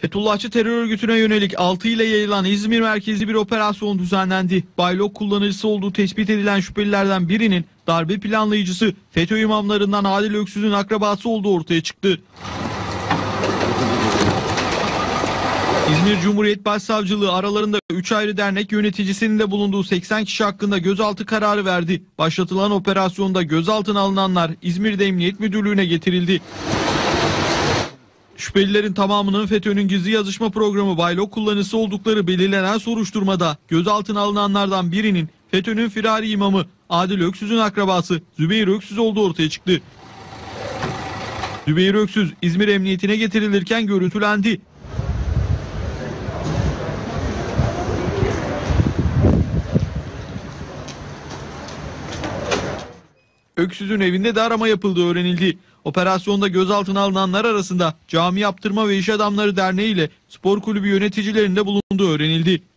Fethullahçı terör örgütüne yönelik 6 ile yayılan İzmir merkezli bir operasyon düzenlendi. Baylok kullanıcısı olduğu tespit edilen şüphelilerden birinin darbe planlayıcısı FETÖ imamlarından Adil Öksüz'ün akrabası olduğu ortaya çıktı. İzmir Cumhuriyet Başsavcılığı aralarında 3 ayrı dernek yöneticisinin de bulunduğu 80 kişi hakkında gözaltı kararı verdi. Başlatılan operasyonda gözaltına alınanlar İzmir'de Emniyet Müdürlüğü'ne getirildi. Şüphelilerin tamamının FETÖ'nün gizli yazışma programı Baylok kullanıcısı oldukları belirlenen soruşturmada gözaltına alınanlardan birinin FETÖ'nün firari imamı Adil Öksüz'ün akrabası Zübeyir Öksüz olduğu ortaya çıktı. Zübeyir Öksüz İzmir Emniyetine getirilirken görüntülendi. Öksüz'ün evinde de arama yapıldığı öğrenildi. Operasyonda gözaltına alınanlar arasında Cami Yaptırma ve İş Adamları Derneği ile spor kulübü yöneticilerinin de bulunduğu öğrenildi.